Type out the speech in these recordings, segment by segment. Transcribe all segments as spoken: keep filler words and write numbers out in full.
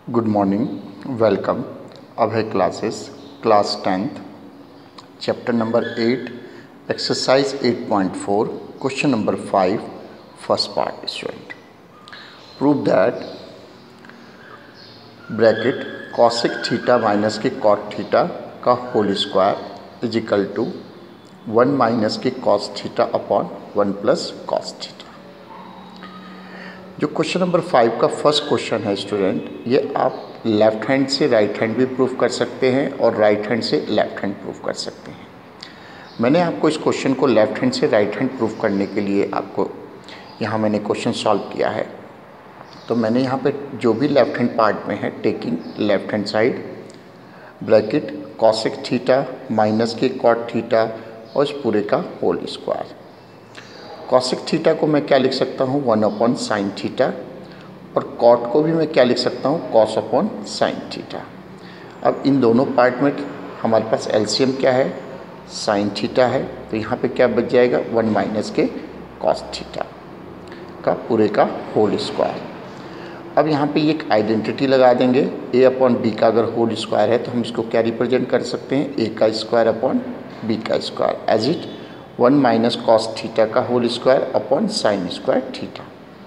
Good morning, welcome. Abhay classes, class tenth, chapter number eight, exercise eight point four, question number five, first part. Student, prove that bracket cosec theta minus के cot theta का whole square is equal to one minus के cos theta upon one plus cos theta. जो question number five का first question है student, ये आप left hand से right hand भी प्रूव कर सकते हैं और राइट हैंड से लेफ्ट हैंड प्रूव कर सकते हैं। मैंने आपको इस क्वेश्चन को लेफ्ट हैंड से राइट हैंड प्रूव करने के लिए आपको यहाँ मैंने क्वेश्चन सॉल्व किया है। तो मैंने यहाँ पे जो भी लेफ्ट हैंड पार्ट में है, taking left hand side bracket cosec theta minus के कॉट थीटा और इस पूरे का होल स्क्वायर। कॉसिक थीटा को मैं क्या लिख सकता हूँ, वन अपॉन साइन थीटा, और कॉट को भी मैं क्या लिख सकता हूँ, कॉस अपॉन साइन थीटा। अब इन दोनों पार्ट में हमारे पास एलसीएम क्या है, साइन थीटा है, तो यहाँ पे क्या बच जाएगा, वन माइनस के कॉस थीटा का पूरे का होल स्क्वायर। अब यहाँ पे एक आइडेंटिटी लगा देंगे, ए अपॉन बी का अगर होल स्क्वायर है तो हम इसको क्या रिप्रेजेंट कर सकते हैं, ए का स्क्वायर अपॉन बी का square, as it one minus cos theta का whole square upon sine square theta.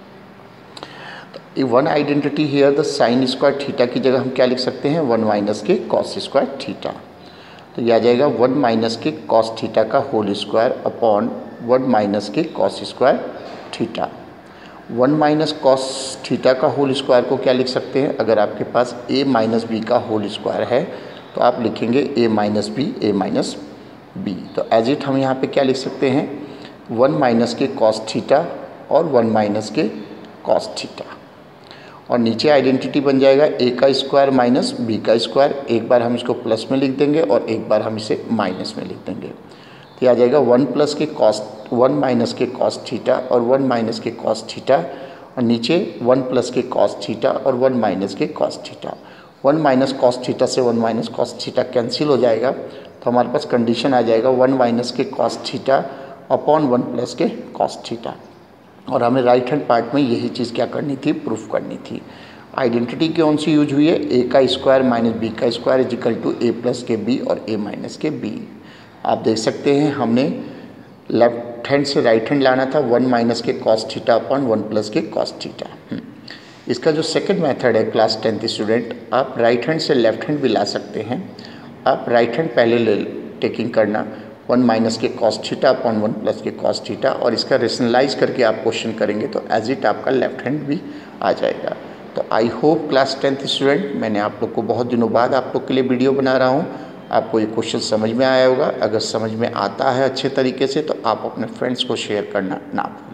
तो one identity here, the sine square theta की जगह हम क्या लिख सकते हैं, वन माइनस के कॉस स्क्वायर थीटा। तो यह आ जाएगा वन माइनस के कॉस थीटा का whole square upon one minus के cos square theta. One minus cos theta का होल स्क्वायर को क्या लिख सकते हैं, अगर आपके पास ए माइनस बी का होल स्क्वायर है तो आप लिखेंगे A minus B, A minus B. तो एज इट हम यहाँ पे क्या लिख सकते हैं, वन माइनस के कॉस थीटा और वन माइनस के कॉस थीटा, और नीचे आइडेंटिटी बन जाएगा ए का स्क्वायर माइनस बी का स्क्वायर। एक बार हम इसको प्लस में लिख देंगे और एक बार हम इसे माइनस में लिख देंगे। तो ये आ जाएगा वन प्लस के कॉस वन माइनस के कॉस थीटा और वन माइनस के कॉस थीटा, और नीचे वन प्लस के कॉस थीटा और वन माइनस के cos theta. One minus cos theta से one minus cos theta cancel हो जाएगा, तो हमारे पास कंडीशन आ जाएगा वन माइनस के cos theta upon one plus के कॉस थीटा। और हमें राइट हैंड पार्ट में यही चीज़ क्या करनी थी, प्रूफ करनी थी। आइडेंटिटी कौन सी यूज हुई है, ए का स्क्वायर माइनस बी का square is equal to A plus के बी और ए माइनस के बी। आप देख सकते हैं हमने लेफ्ट हैंड से राइट हैंड लाना था, वन माइनस के cos theta upon one plus के कॉस थीटा। इसका जो सेकेंड मेथड है क्लास टेंथ स्टूडेंट, आप राइट हैंड से लेफ्ट हैंड भी ला सकते हैं। आप राइट हैंड पहले ले टेकिंग करना, वन माइनस के cos theta upon one plus के कॉस थीटा, और इसका रेशनलाइज करके आप क्वेश्चन करेंगे तो एज इट आपका लेफ्ट हैंड भी आ जाएगा। तो I hope class tenth student, मैंने आप लोग को बहुत दिनों बाद आप लोग के लिए वीडियो बना रहा हूँ, आपको ये क्वेश्चन समझ में आया होगा। अगर समझ में आता है अच्छे तरीके से तो आप अपने फ्रेंड्स को शेयर करना ना भूलें।